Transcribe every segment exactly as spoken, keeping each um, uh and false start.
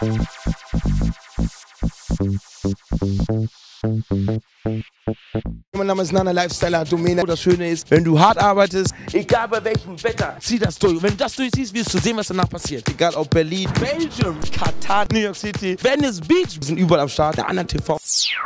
Mein Name ist Nana Lifestyler Domena. Das Schöne ist, wenn du hart arbeitest, egal bei welchem Wetter, zieh das durch. Wenn du das durchziehst, wirst du sehen, was danach passiert. Egal ob Berlin, Belgium, Katar, New York City, Venice Beach, wir sind überall am Start. Der Anna T V.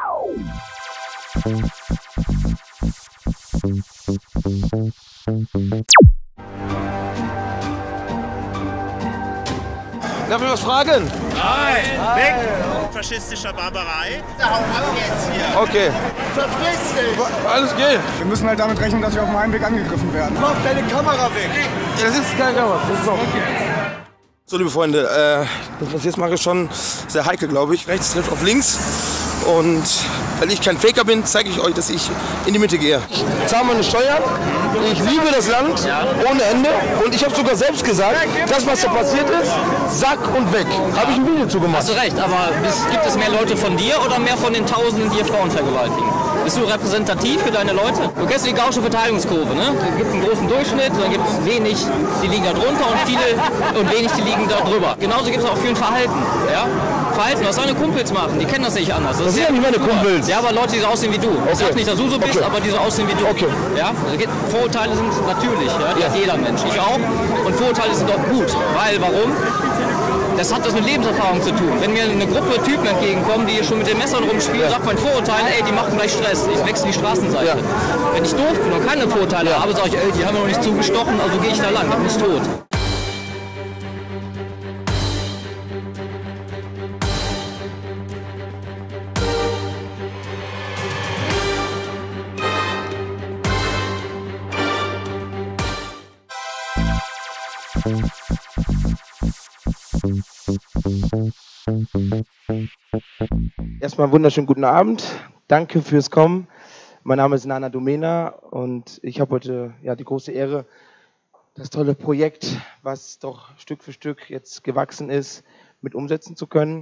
Darf ich was fragen? Nein! Weg! Faschistischer Barbarei. Hau ab jetzt hier! Okay. Verpiss dich! Alles geht. Wir müssen halt damit rechnen, dass wir auf dem Heimweg angegriffen werden. Mach deine Kamera weg! Ja, das ist keine Kamera. Das ist auch okay. So, liebe Freunde, äh, das, was ich jetzt mache, ist schon sehr heikel, glaube ich. Rechts trifft auf links. Und weil ich kein Faker bin, zeige ich euch, dass ich in die Mitte gehe. Ich zahle meine Steuern, ich liebe das Land ohne Ende. Und ich habe sogar selbst gesagt, das, was da passiert ist, Sack und weg. Habe ich ein Video zugemacht. Hast du recht, aber gibt es mehr Leute von dir oder mehr von den Tausenden, die hier Frauen vergewaltigen? Bist du repräsentativ für deine Leute? Du kennst die Gaußsche Verteilungskurve, ne? Es gibt einen großen Durchschnitt, dann gibt es wenig, die liegen da drunter und viele und wenig, die liegen da drüber. Genauso gibt es auch für ein Verhalten. Ja? Verhalten, was deine Kumpels machen, die kennen das nicht anders. Das, das sind ja nicht meine Kumpels. Ja, aber Leute, die so aussehen wie du. Ich okay. sag nicht, dass du so bist, okay. aber die so aussehen wie du. Okay. Ja? Also Vorurteile sind natürlich, ja? Die ja. hat jeder Mensch, ich auch. Und Vorurteile sind auch gut, weil, warum? Das hat das mit Lebenserfahrung zu tun. Wenn mir eine Gruppe Typen entgegenkommen, die hier schon mit den Messern rumspielen, ja. sagt mein Vorurteil, ey, die machen gleich Stress, ich wechsle die Straßenseite. Ja. Wenn ich doof bin und keine Vorurteile ja. habe, sage ich, ey, die haben mir noch nicht zugestochen, also gehe ich da lang, dann bin ich tot. Erstmal einen wunderschönen guten Abend. Danke fürs Kommen. Mein Name ist Nana Domena und ich habe heute ja, die große Ehre, das tolle Projekt, was doch Stück für Stück jetzt gewachsen ist, mit umsetzen zu können.